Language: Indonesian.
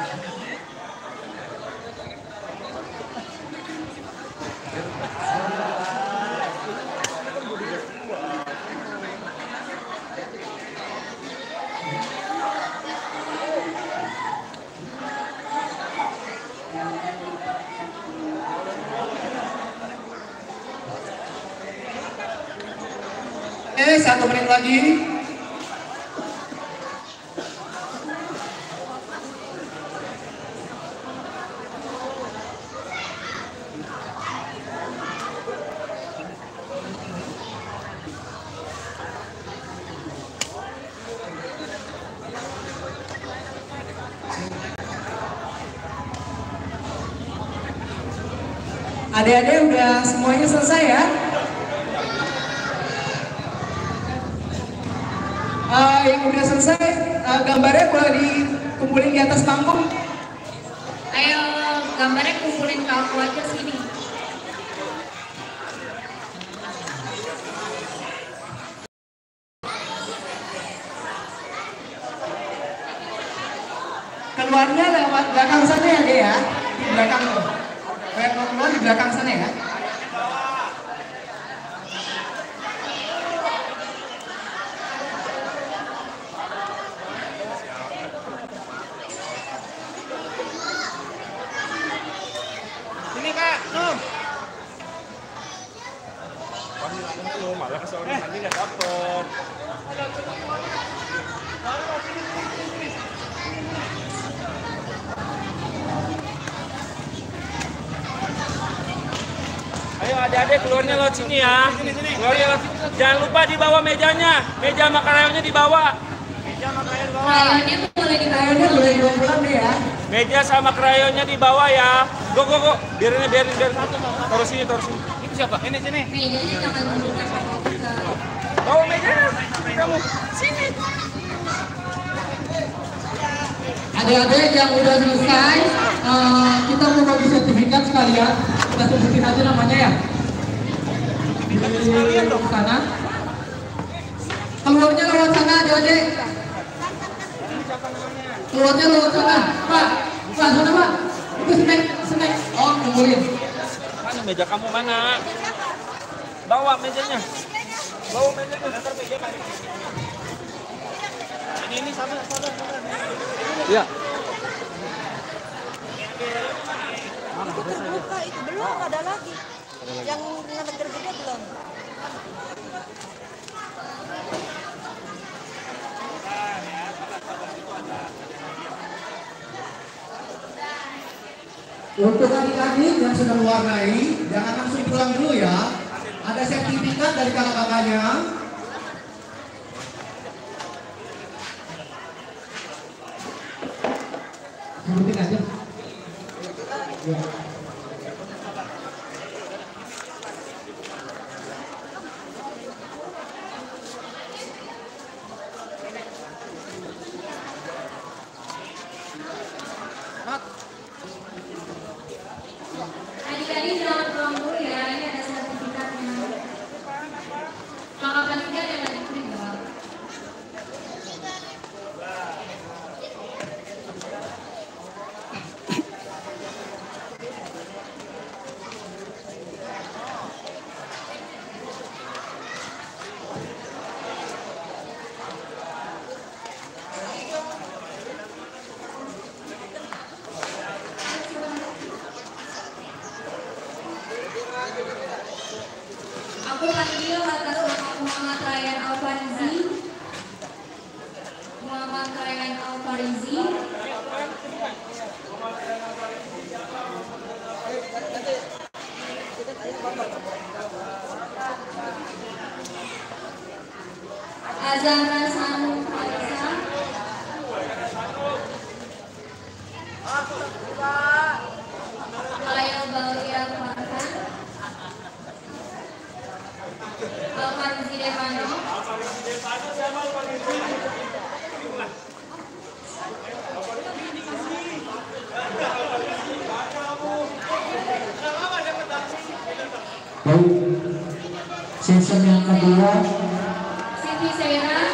1 menit lagi. Adik-adik udah semuanya selesai ya? Yang udah selesai, gambarnya boleh dikumpulin di atas panggung. Ayo, gambarnya kumpulin ke aku aja sini. Keluarnya lewat belakang sana ya, Dek ya? Di belakang tuh. Keluar di belakang sana ya? Malah sore nanti nggak dapet. Ayo adik-adik keluarnya lewat sini ya. Keluarnya lewat. Jangan lupa dibawa mejanya. Meja sama karayonnya dibawa. Meja sama krayon dibawa. Krayonnya boleh dibawa pulang deh ya. Meja sama krayonnya dibawa ya. Go. Biarin. Taruh sini. Itu siapa? Ini sini. Mejanya jangan duduk. Bawa meja. Kamu sini. Adik-adik yang udah selesai, kita mau bagi sertifikat sekalian. Kita sebutin aja namanya ya. Di sana. Keluarnya lewat sana adik-adik. Keluarnya lewat sana. Pak, sana Pak. Itu snack. Oh, kumpulin. Mana meja kamu mana? Bawa mejanya. Ntar meja kan. Ini sabar. Iya. Terbuka itu belum ada lagi. Yang nama tergede belum. Untuk adik-adik yang sudah mewarnai, jangan langsung pulang dulu ya. Ada sertifikat dari kakak-kakaknya. Sebutin aja. Ya. Adik-adik jangan pulang dulu ya, ini ada sertifikatnya. Kakak kalian yang lagi terima. Aku panggil atas nama Muhammad Ryan Alfarizi. Muhammad Ryan Alfarizi. Azara Sanu Faisa. Khalil Baulia Farhan. Alfarizi Devano. Baik, season yang kedua. Siti Sera.